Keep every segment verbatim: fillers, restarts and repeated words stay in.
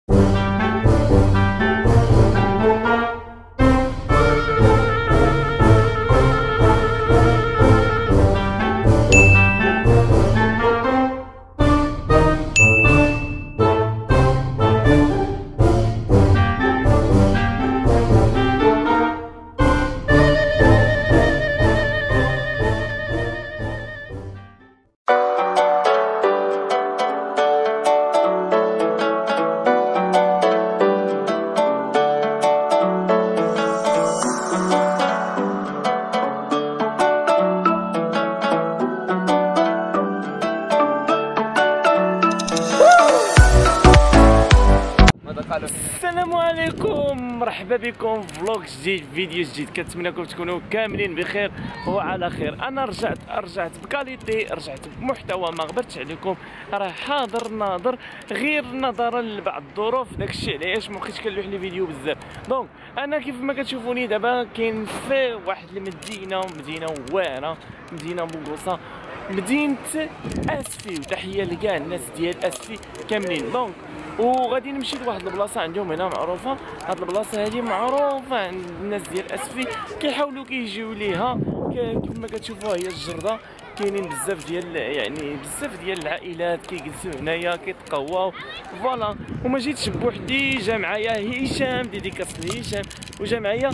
السلام عليكم، مرحبا بكم في فلوق جديد، فيديو جديد. كنتمنىكم تكونوا كاملين بخير وعلى خير. انا رجعت رجعت بكاليتي، رجعت بمحتوى ما غبرتش عليكم، راه حاضر ناظر غير نظرا لبعض الظروف، داكشي علاش ما بقيتش كنلوح لي فيديو بزاف. دونك انا كيف ما كتشوفوني دابا كاين في واحد المدينه مدينه واعره، مدينه بوغوصه، مدينه اسفي، وتحيه لكاع الناس ديال اسفي كاملين. دونك وغادي نمشي لواحد البلاصه عندهم هنا معروفه. هاد البلاصه هذه معروفه عند الناس ديال اسفي، كيحاولوا كيجيو ليها. كيف ما كتشوفوا هي الجرده، كاينين بزاف ديال يعني بزاف ديال العائلات كيجلسوا هنايا كيتقواو فوالا. وما جيتش بوحدي، جا معايا هشام، ديديكاس لهشام، وجا معايا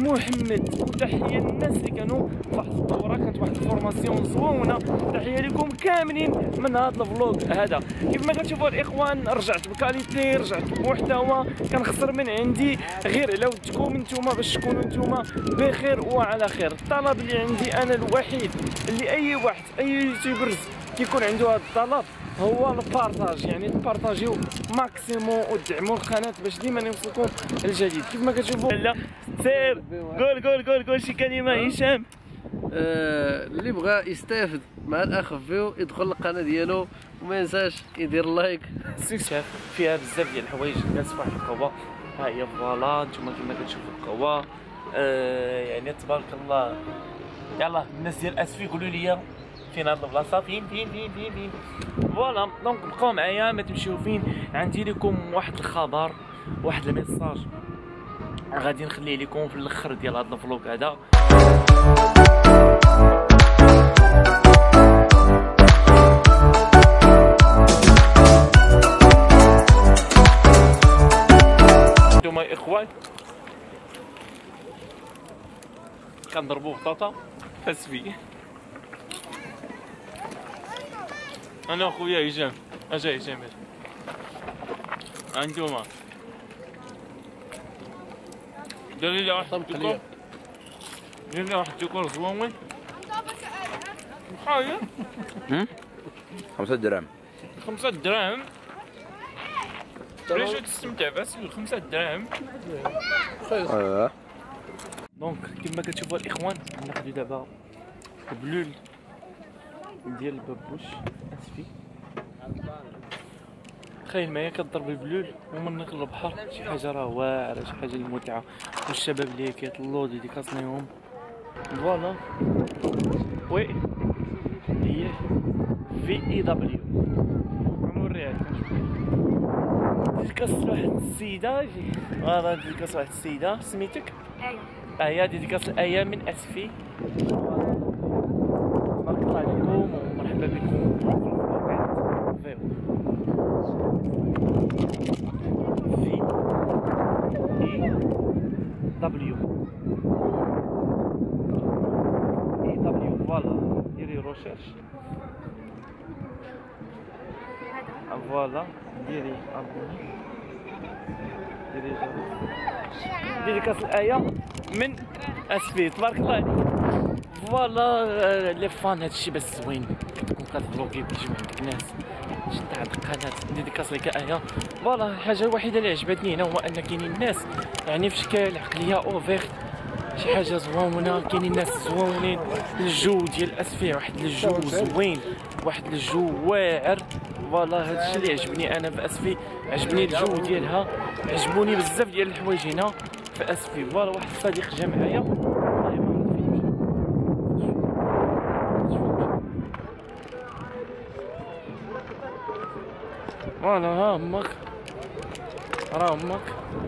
محمد. وتحيه للناس اللي كانوا في واحد الدوره، كانت واحد الفورماسيون زوينه. تحيه لكم كاملين من هذا الفلوق هذا. كيف ما كتشوفوا الاخوان، رجعت بكاليتي، رجعت بمحتوى كنخسر من عندي غير على ودكم نتوما باش تكونوا نتوما بخير وعلى خير. الطلب اللي عندي انا الوحيد اللي اي واحد اي يوتيوبرز كيكون عنده هذا الطلب هو البارطاج، يعني تبارطاجيو ماكسيموم ودعموا القناه باش ديما نوصلكم الجديد. كيف ما كتشوفوا لا سير قول قول قول قول شي كلمه هشام. آه اللي بغى يستافد مع الاخ فيو يدخل القناه ديالو وما ينساش يدير لايك. شاف فيها بزاف ديال الحوايج، الناس فواحد القوه. ها هي فوالا نتوما كما كتشوفوا القوه. آه يعني تبارك الله. يلا الناس ديال اسفي قولوا لي فين هاد البلاصه، فين فين فين فين فين فوالا. دونك بقاو معايا ما تمشيو فين. عندي لكم واحد الخبر، واحد الميساج غادي نخليه لكم في الاخر ديال هاد الفلوق هذا. انتوما اخوان كنضربوا بطاطا اسفي. انا خويا هشام، اجا هشام هانتوما دير لي واحد الديكور، دير لي واحد الديكور زوين. بحال خمسة دراهم. خمسة دراهم علاش تستمتع بس خمسة دراهم. اه دونك كما كتشوفوا الاخوان، ناخذ دابا بلول ديال البابوش اسفي. تخيل معايا كضرب البلول ومن البحر، شي حاجه راه واعره، شي حاجه المتعه. والشباب اللي كيطلوا ديديكاس ليهم فوالا. وي هي في اي دبليو نوريها لكم. ديديكاس لواحد السيده، فوالا ديديكاس لواحد السيده. سميتك؟ ايه. ها هي ديديكاس الايه من اسفي. تبارك الله عليكم ومرحبا بكم في في اي دبليو اي دبليو فوالا. ديري روشيرش فوالا، ديري ابوني، ديري جرس. ديديكاس الايه من اسفي. تبارك الله عليك فوالا. لي فان هادشي بس زوين، كتكون كتبلوكي كيجيو عندك الناس شد عند القناه. ديديكاس لك ايه فوالا. الحاجه الوحيده اللي عجبتني هنا هو ان كاينين الناس يعني في شكل عقليه اوفيرت، شي حاجه زوينه. كاينين ناس زوينين، الجو ديال اسفي واحد الجو زوين، واحد الجو واعر فوالا. هادشي اللي عجبني انا في اسفي، عجبني الجو ديالها، عجبوني بزاف ديال الحوايج هنا في اسفي فوالا. واحد الصديق جا معايا فوالا. ها هماك راه امك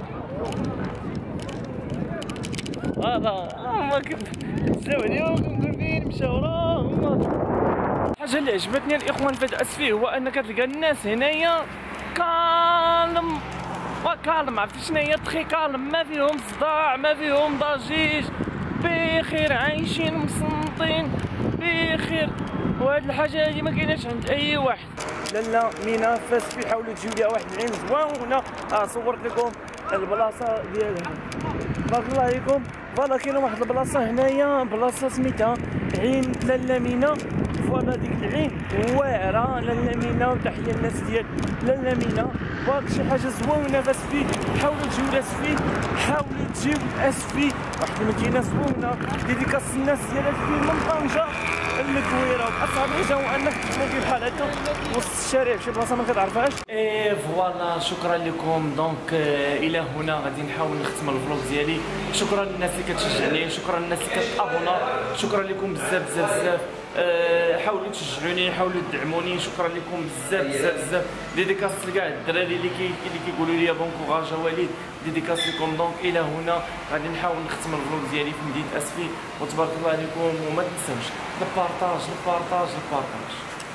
هذا امك زاو عليهم كنقول فين مشاو راه امك. الحاجه اللي عجبتني الاخوان في هذا الاسفي هو انك تلقى الناس هنايا كالم وكالم، عرفتي شنو هي تخي كالم، ما فيهم صداع ما فيهم ضجيج، بخير عايشين مصنطين بخير. وهاد الحاجه هذه ما كايناش عند اي واحد. لالا مينا فاسفي حاولوا تجيو ليها واحد العين زوينه. اه صورت لكم البلاصه ديالها بارك الله عليكم. فوالا كاينه واحد البلاصه هنايا بلاصه سميتها عين لالا مينا. فوالا ديك العين واعره لالا مينا، وتحيه الناس ديال لالا مينا. فوالا شي حاجه زوينه في اسفي، حاولوا تجيو لاسفي حاولوا تجيو لاسفي، واحد المدينه زوينه ديديكاس الناس ديال اسفي من طنجه الكويره. واصعب حاجه هو انك تلاقي بحال هكا وسط الشارع شي بلاصه ما كتعرفهاش. اي فوالا شكرا لكم. دونك الى هنا غادي نحاول نختم الفلوق ديالي. شكرا للناس اللي كتشجعني، شكرا للناس اللي كتابونا، شكرا لكم بزاف بزاف بزاف. أه حاولوا تشجعوني حاولوا تدعموني، شكرا لكم بزاف بزاف بزاف. ديديكاس لكاع الدراري اللي كي اللي كيقولوا لي بون كوراج وليد، ديديكاس لكم. دونك الى هنا غادي نحاول نختم الفلوق ديالي في مدينه اسفي، وتبارك الله عليكم. وما تنساوش البارطاج البارطاج البارطاج.